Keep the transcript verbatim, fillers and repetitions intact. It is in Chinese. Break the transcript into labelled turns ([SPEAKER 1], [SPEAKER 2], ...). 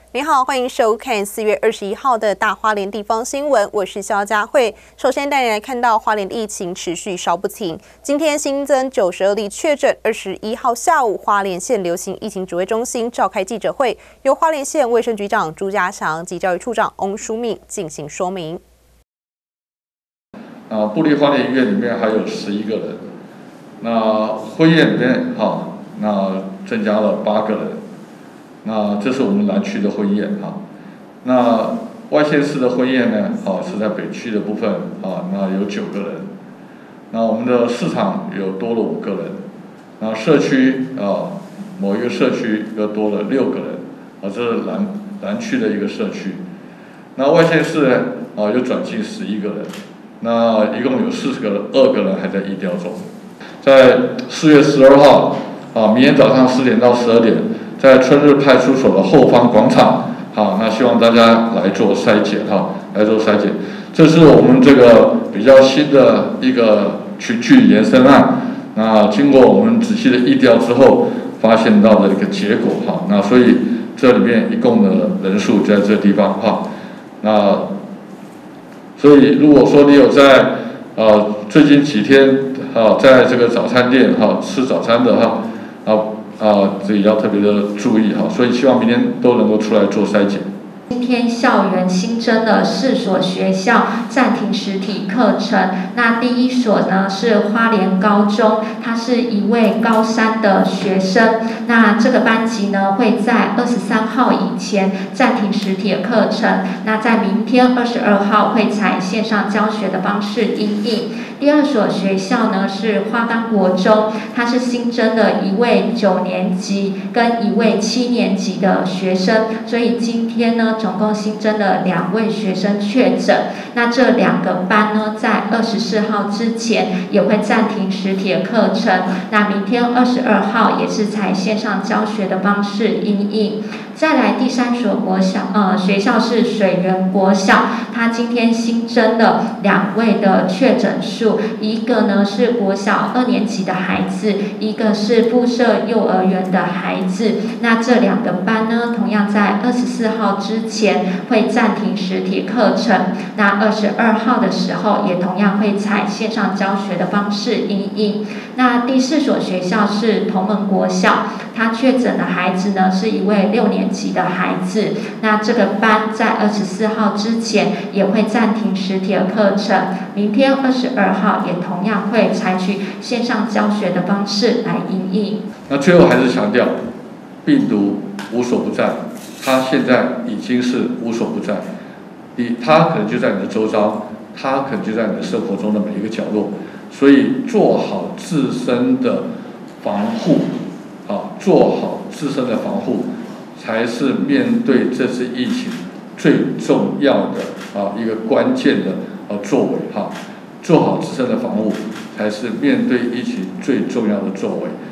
[SPEAKER 1] 您好，欢迎收看四月二十一号的大花莲地方新闻，我是肖佳慧。首先带你来看到花莲的疫情持续烧不停，今天新增九十二例确诊。二十一号下午，花莲县流行疫情指挥中心召开记者会，由花莲县卫生局长朱家祥及教育处长翁淑敏进行说明。
[SPEAKER 2] 啊，部立花莲医院里面还有十一个人，那婚宴里面哈，那增加了八个人。那这是我们南区的婚宴哈，那外县市的婚宴呢，啊是在北区的部分啊，那有九个人，那我们的市场有多了五个人，那社区啊某一个社区又多了六个人，啊这是南南区的一个社区，那外县市呢啊又转进十一个人，那一共有四十个二个人还在疫调中，在四月十二号啊，明天早上十点到十二点。在春日派出所的后方广场，好，那希望大家来做筛检哈，来做筛检。这是我们这个比较新的一个群聚延伸案，那经过我们仔细的疫调之后，发现到的一个结果哈，那所以这里面一共的人数在这地方哈，那所以如果说你有在呃最近几天啊，在这个早餐店哈吃早餐的哈啊。啊，这也要特别的注意哈，所以希望明天都能够出来做筛检。
[SPEAKER 3] 今天校园新增了四所学校暂停实体课程。那第一所呢是花莲高中，他是一位高三的学生。那这个班级呢会在二十三号以前暂停实体的课程。那在明天二十二号会采线上教学的方式因应。第二所学校呢是花岗国中，它是新增了一位九年级跟一位七年级的学生，所以今天呢总共新增了两位学生确诊。那这两个班呢在二十四号之前也会暂停实体的课程。那明天二十二号也是采线上教学的方式因应。再来第三所国小，呃，学校是水源国小，它今天新增了两位的确诊数，一个呢是国小二年级的孩子，一个是附设幼儿园的孩子。那这两个班呢，同样在二十四号之前会暂停实体课程。那二十二号的时候，也同样会采线上教学的方式因应。那第四所学校是同门国小，它确诊的孩子呢是一位六年级的孩子。那这个班在二十四号之前也会暂停实体的课程，明天二十二号也同样会采取线上教学的方式来因应。
[SPEAKER 2] 那最后还是强调，病毒无所不在，它现在已经是无所不在，你它可能就在你的周遭，它可能就在你的生活中的每一个角落，所以做好自身的防护，啊，做好自身的防护，才是面对这次疫情最重要的啊一个关键的呃作为哈，做好自身的防护才是面对疫情最重要的作为。